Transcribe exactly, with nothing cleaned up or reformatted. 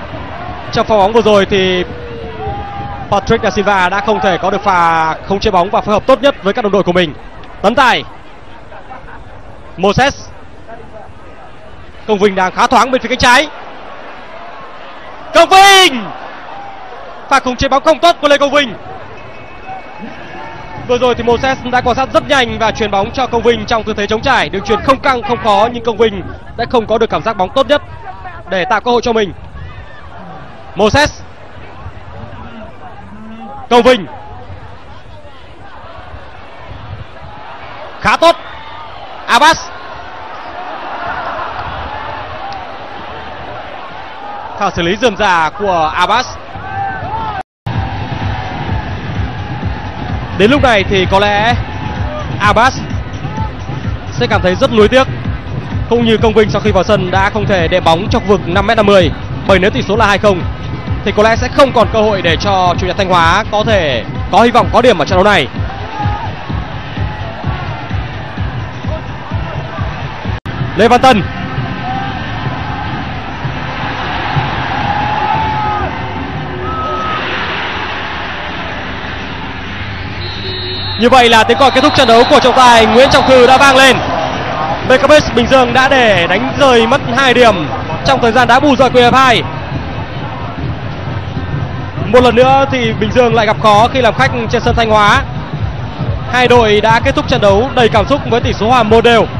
Trong pha bóng vừa rồi thì Patrick Da Silva đã không thể có được pha không chế bóng và phối hợp tốt nhất với các đồng đội của mình. Tấn tài Moses. Công Vinh đang khá thoáng bên phía cánh trái. Công Vinh, pha khống chế bóng không tốt của Lê Công Vinh. Vừa rồi thì Moses đã quan sát rất nhanh và chuyền bóng cho Công Vinh trong tư thế chống trải. Đường chuyền không căng không khó nhưng Công Vinh đã không có được cảm giác bóng tốt nhất để tạo cơ hội cho mình. Moses, Công Vinh, khá tốt. Abbas, pha xử lý rườm rà của Abbas. Đến lúc này thì có lẽ Abbas sẽ cảm thấy rất nuối tiếc, cũng như Công Vinh sau khi vào sân đã không thể đệm bóng trong khu vực năm mét năm mươi. Bởi nếu tỷ số là hai không thì có lẽ sẽ không còn cơ hội để cho chủ nhà Thanh Hóa có thể có hy vọng có điểm ở trận đấu này. Lê Văn Tân, như vậy là tiếng còi kết thúc trận đấu của trọng tài Nguyễn Trọng Cừ đã vang lên. bê ca bê Bình Dương đã để đánh rơi mất hai điểm trong thời gian đá bù giờ của hiệp hai. Một lần nữa thì Bình Dương lại gặp khó khi làm khách trên sân Thanh Hóa. Hai đội đã kết thúc trận đấu đầy cảm xúc với tỷ số hòa một đều.